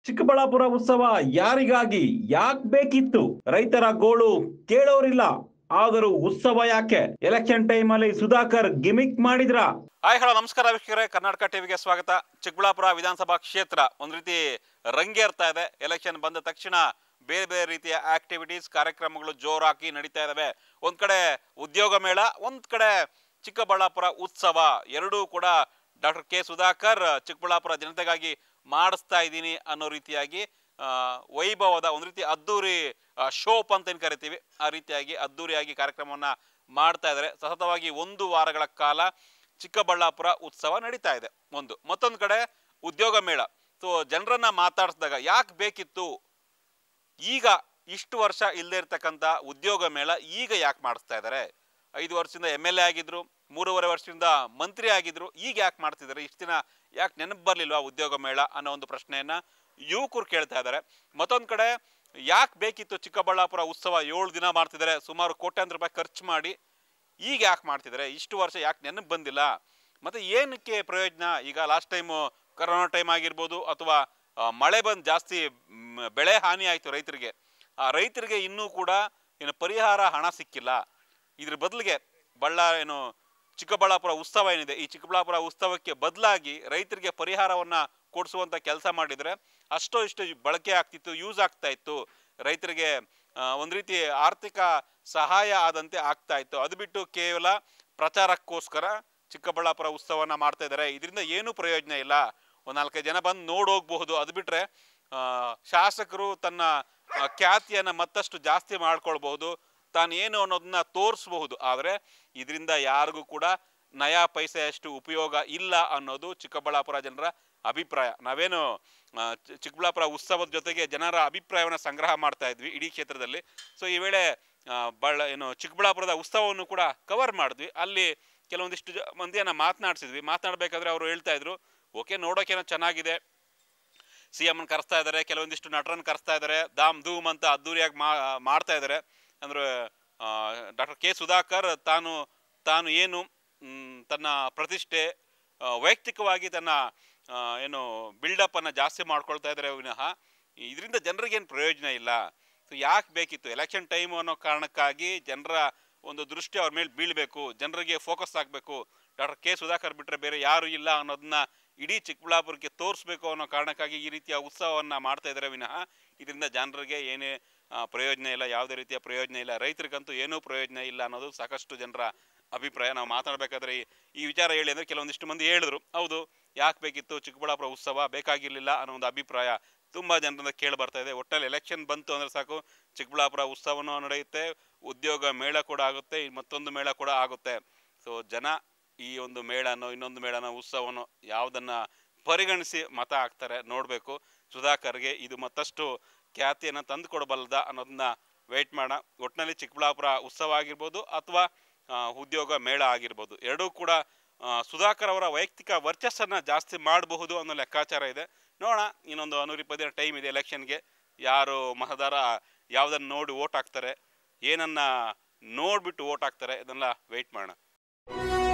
ಚಿಕ್ಕಬಳ್ಳಾಪುರ ಉತ್ಸವ ಯಾರಿಗಾಗಿ ಯಾಕೆ ಬೇಕಿತ್ತು? ರೈತರ ಗೋಳು ಕೇಳೋರಿಲ್ಲ. ಆದರೂ ಉತ್ಸವ ಯಾಕೆ? ಎಲೆಕ್ಷನ್ ಟೈಮ್ ಅಲ್ಲಿ ಸುಧಾಕರ್ ಗಿಮಿಕ್ ಮಾಡಿದ್ರ? ಹಾಯ್ ಹಲೋ ನಮಸ್ಕಾರ ವೀಕ್ಷಕರೇ, ಕರ್ನಾಟಕ ಟಿವಿಗೆ ಸ್ವಾಗತ. ಚಿಕ್ಕಬಳ್ಳಾಪುರ ವಿಧಾನಸಭಾ ಕ್ಷೇತ್ರ ಒಂದು ರೀತಿ ರಂಗೇರ್ತಾ ಇದೆ. ಎಲೆಕ್ಷನ್ ಬಂದ ತಕ್ಷಣ ಬೇರೆ ಬೇರೆ ರೀತಿಯ ಆಕ್ಟಿವಿಟೀಸ್ ಕಾರ್ಯಕ್ರಮಗಳು ಜೋರಾಗಿ ನಡೀತಾ ಇದಾವೆ. ಒಂದ್ ಕಡೆ ಉದ್ಯೋಗ ಮೇಳ, ಒಂದ್ ಕಡೆ ಚಿಕ್ಕಬಳ್ಳಾಪುರ ಉತ್ಸವ. ಎರಡೂ ಕೂಡ ಡಾಕ್ಟರ್ ಕೆ ಸುಧಾಕರ್ ಚಿಕ್ಕಬಳ್ಳಾಪುರ ಜನತೆಗಾಗಿ ಮಾಡಿಸ್ತಾ ಇದ್ದೀನಿ ಅನ್ನೋ ರೀತಿಯಾಗಿ ವೈಭವದ ಒಂದು ರೀತಿ ಅದ್ದೂರಿ ಶೋಪ್ ಅಂತ ಏನು ಕರಿತೀವಿ, ಆ ರೀತಿಯಾಗಿ ಅದ್ದೂರಿಯಾಗಿ ಕಾರ್ಯಕ್ರಮವನ್ನ ಮಾಡ್ತಾ ಇದ್ದಾರೆ. ಸತತವಾಗಿ 1 ವಾರಗಳ ಕಾಲ ಚಿಕ್ಕಬಳ್ಳಾಪುರ ಉತ್ಸವ ನಡೀತಾ ಇದೆ. ಮತ್ತೊಂದು ಕಡೆ ಉದ್ಯೋಗ ಮೇಳ. ಸೊ ಜನರನ್ನ ಮಾತಾಡಿಸಿದಾಗ ಯಾಕೆ ಬೇಕಿತ್ತು, ಈಗ ಇಷ್ಟು ವರ್ಷ ಇಲ್ಲದೆ ಇರ್ತಕ್ಕಂಥ ಉದ್ಯೋಗ ಮೇಳ ಈಗ ಯಾಕೆ ಮಾಡಿಸ್ತಾ ಇದ್ದಾರೆ? 5 ವರ್ಷದಿಂದ MLA ಆಗಿದ್ರು, 3.5 ವರ್ಷದಿಂದ ಮಂತ್ರಿ ಆಗಿದ್ರು, ಈಗ ಯಾಕೆ ಮಾಡ್ತಿದ್ದಾರೆ? ಇಷ್ಟು ದಿನ ಯಾಕೆ ನೆನಪು ಬರಲಿಲ್ವಾ ಉದ್ಯೋಗ ಮೇಳ ಅನ್ನೋ ಒಂದು ಪ್ರಶ್ನೆಯನ್ನ ಯುವಕರು ಕೇಳ್ತಾ ಇದ್ದಾರೆ. ಮತ್ತೊಂದು ಕಡೆ ಯಾಕೆ ಬೇಕಿತ್ತು ಚಿಕ್ಕಬಳ್ಳಾಪುರ ಉತ್ಸವ? 7 ದಿನ ಮಾಡ್ತಿದ್ದಾರೆ, ಸುಮಾರು ಕೋಟ್ಯಾಂತರ ರೂಪಾಯಿ ಖರ್ಚು ಮಾಡಿ. ಈಗ ಯಾಕೆ ಮಾಡ್ತಿದ್ದಾರೆ? ಇಷ್ಟು ವರ್ಷ ಯಾಕೆ ನೆನಪು ಬಂದಿಲ್ಲ? ಮತ್ತೆ ಏನಕ್ಕೆ ಪ್ರಯೋಜನ? ಈಗ ಲಾಸ್ಟ್ ಟೈಮು ಕೊರೋನಾ ಟೈಮ್ ಆಗಿರ್ಬೋದು, ಅಥವಾ ಮಳೆ ಬಂದು ಜಾಸ್ತಿ ಬೆಳೆ ಹಾನಿ ಆಯಿತು ರೈತರಿಗೆ. ಆ ರೈತರಿಗೆ ಇನ್ನೂ ಕೂಡ ಏನು ಪರಿಹಾರ ಹಣ ಸಿಕ್ಕಿಲ್ಲ. ಇದ್ರ ಬದಲಿಗೆ ಚಿಕ್ಕಬಳ್ಳಾಪುರ ಉತ್ಸವ ಏನಿದೆ, ಈ ಚಿಕ್ಕಬಳ್ಳಾಪುರ ಉತ್ಸವಕ್ಕೆ ಬದಲಾಗಿ ರೈತರಿಗೆ ಪರಿಹಾರವನ್ನ ಕೊಡಿಸುವಂತ ಕೆಲಸ ಮಾಡಿದ್ರೆ ಅಷ್ಟೋ ಇಷ್ಟು ಬಳಕೆ ಆಗ್ತಿತ್ತು, ಯೂಸ್ ಆಗ್ತಾ ಇತ್ತು, ರೈತರಿಗೆ ಒಂದು ರೀತಿ ಆರ್ಥಿಕ ಸಹಾಯ ಆದಂತೆ ಆಗ್ತಾ ಇತ್ತು. ಅದು ಬಿಟ್ಟು ಕೇವಲ ಪ್ರಚಾರಕ್ಕೋಸ್ಕರ ಚಿಕ್ಕಬಳ್ಳಾಪುರ ಉತ್ಸವನ ಮಾಡ್ತಾ ಇದ್ದಾರೆ. ಇದರಿಂದ ಏನೂ ಪ್ರಯೋಜನ ಇಲ್ಲ. ಒಂದು 4 ಜನ ಬಂದು ನೋಡೋಗ್ಬಹುದು. ಅದು ಬಿಟ್ರೆ ಶಾಸಕರು ತನ್ನ ಖ್ಯಾತಿಯನ್ನ ಮತ್ತಷ್ಟು ಜಾಸ್ತಿ ಮಾಡ್ಕೊಳ್ಬಹುದು, ತಾನೇನು ಅನ್ನೋದನ್ನ ತೋರಿಸಬಹುದು. ಆದರೆ ಇದರಿಂದ ಯಾರಿಗೂ ಕೂಡ ನಯಾ ಪೈಸೆಯಷ್ಟು ಉಪಯೋಗ ಇಲ್ಲ ಅನ್ನೋದು ಚಿಕ್ಕಬಳ್ಳಾಪುರ ಜನರ ಅಭಿಪ್ರಾಯ. ನಾವೇನು ಚಿಕ್ಕಬಳ್ಳಾಪುರ ಉತ್ಸವದ ಜೊತೆಗೆ ಜನರ ಅಭಿಪ್ರಾಯವನ್ನು ಸಂಗ್ರಹ ಮಾಡ್ತಾ ಇದ್ವಿ ಇಡೀ ಕ್ಷೇತ್ರದಲ್ಲಿ. ಸೊ ಈ ವೇಳೆ ಚಿಕ್ಕಬಳ್ಳಾಪುರದ ಉತ್ಸವವನ್ನು ಕೂಡ ಕವರ್ ಮಾಡಿದ್ವಿ. ಅಲ್ಲಿ ಕೆಲವೊಂದಿಷ್ಟು ಮಂದಿಯನ್ನ ಮಾತನಾಡಬೇಕಾದ್ರೆ ಅವರು ಹೇಳ್ತಾ ಇದ್ರು, ಓಕೆ ನೋಡೋಕೇನೋ ಚೆನ್ನಾಗಿದೆ, CM ಕರೆಸ್ತಾ ಇದ್ದಾರೆ, ಕೆಲವೊಂದಿಷ್ಟು ನಟರನ್ನು ಕರೆಸ್ತಾ ಇದ್ದಾರೆ, ಧಾಮ್ ಧೂಮ್ ಅಂತ ಅದ್ದೂರಿಯಾಗಿ ಮಾಡ್ತಾ ಇದ್ದಾರೆ. ಅಂದ್ರೆ ಡಾಕ್ಟರ್ ಕೆ ಸುಧಾಕರ್ ತಾನು ಏನು ತನ್ನ ಪ್ರತಿಷ್ಠೆ, ವೈಯಕ್ತಿಕವಾಗಿ ತನ್ನ ಏನು ಬಿಲ್ಡಪ್ ಅನ್ನ ಜಾಸ್ತಿ ಮಾಡ್ಕೊಳ್ತಾ ಇದ್ದಾರೆ ವಿನಃ ಇದರಿಂದ ಜನರಿಗೇನು ಪ್ರಯೋಜನ ಇಲ್ಲ. ಸೊ ಯಾಕೆ ಬೇಕಿತ್ತು? ಎಲೆಕ್ಷನ್ ಟೈಮ್ ಅನ್ನೋ ಕಾರಣಕ್ಕಾಗಿ ಜನರ ಒಂದು ದೃಷ್ಟಿ ಅವ್ರ ಮೇಲೆ ಬೀಳಬೇಕು, ಜನರಿಗೆ ಫೋಕಸ್ ಆಗಬೇಕು. ಡಾಕ್ಟರ್ ಕೆ ಸುಧಾಕರ್ ಬಿಟ್ಟರೆ ಬೇರೆ ಯಾರು ಇಲ್ಲ ಅನ್ನೋದನ್ನ ಇಡೀ ಚಿಕ್ಕಬಳ್ಳಾಪುರಕ್ಕೆ ತೋರಿಸ್ಬೇಕು ಅನ್ನೋ ಕಾರಣಕ್ಕಾಗಿ ಈ ರೀತಿಯ ಉತ್ಸವವನ್ನು ಮಾಡ್ತಾ ಇದ್ದಾರೆ ವಿನಃ ಇದರಿಂದ ಜನರಿಗೆ ಏನೇ ಪ್ರಯೋಜನ ಇಲ್ಲ, ಯಾವುದೇ ರೀತಿಯ ಪ್ರಯೋಜನ ಇಲ್ಲ, ರೈತರಿಗಂತೂ ಏನೂ ಪ್ರಯೋಜನ ಇಲ್ಲ ಅನ್ನೋದು ಸಾಕಷ್ಟು ಜನರ ಅಭಿಪ್ರಾಯ. ನಾವು ಮಾತಾಡಬೇಕಾದ್ರೆ ಈ ವಿಚಾರ ಹೇಳಿ ಅಂದರೆ ಕೆಲವೊಂದಿಷ್ಟು ಮಂದಿ ಹೇಳಿದ್ರು, ಹೌದು ಯಾಕೆ ಬೇಕಿತ್ತು ಚಿಕ್ಕಬಳ್ಳಾಪುರ ಉತ್ಸವ, ಬೇಕಾಗಿರಲಿಲ್ಲ ಅನ್ನೋ ಒಂದು ಅಭಿಪ್ರಾಯ ತುಂಬ ಜನರಿಂದ ಕೇಳಿ ಬರ್ತಾ ಇದೆ. ಒಟ್ಟಲ್ಲಿ ಎಲೆಕ್ಷನ್ ಬಂತು ಅಂದರೆ ಸಾಕು, ಚಿಕ್ಕಬಳ್ಳಾಪುರ ಉತ್ಸವನೂ ನಡೆಯುತ್ತೆ, ಉದ್ಯೋಗ ಮೇಳ ಕೂಡ ಆಗುತ್ತೆ, ಮತ್ತೊಂದು ಮೇಳ ಕೂಡ ಆಗುತ್ತೆ. ಸೊ ಜನ ಈ ಒಂದು ಮೇಳನೋ ಇನ್ನೊಂದು ಮೇಳನೋ ಉತ್ಸವನೋ ಯಾವುದನ್ನ ಪರಿಗಣಿಸಿ ಮತ ಹಾಕ್ತಾರೆ ನೋಡಬೇಕು. ಸುಧಾಕರ್ಗೆ ಇದು ಮತ್ತಷ್ಟು ಖ್ಯಾತಿಯನ್ನು ತಂದು ಕೊಡಬಲ್ಲದ ಅನ್ನೋದನ್ನ ವೆಯ್ಟ್ ಮಾಡೋಣ. ಒಟ್ಟಿನಲ್ಲಿ ಚಿಕ್ಕಬಳ್ಳಾಪುರ ಉತ್ಸವ ಆಗಿರ್ಬೋದು ಅಥವಾ ಉದ್ಯೋಗ ಮೇಳ ಆಗಿರ್ಬೋದು, ಎರಡೂ ಕೂಡ ಸುಧಾಕರ್ ಅವರ ವೈಯಕ್ತಿಕ ವರ್ಚಸ್ಸನ್ನು ಜಾಸ್ತಿ ಮಾಡಬಹುದು ಅನ್ನೋ ಲೆಕ್ಕಾಚಾರ ಇದೆ. ನೋಡೋಣ, ಇನ್ನೊಂದು 120 ದಿನ ಟೈಮ್ ಇದೆ ಎಲೆಕ್ಷನ್ಗೆ. ಯಾರು ಮತದಾರ ಯಾವುದನ್ನು ನೋಡಿ ವೋಟ್ ಹಾಕ್ತಾರೆ, ಏನನ್ನ ನೋಡಿಬಿಟ್ಟು ವೋಟ್ ಹಾಕ್ತಾರೆ, ಇದನ್ನೆಲ್ಲ ವೆಯ್ಟ್ ಮಾಡೋಣ.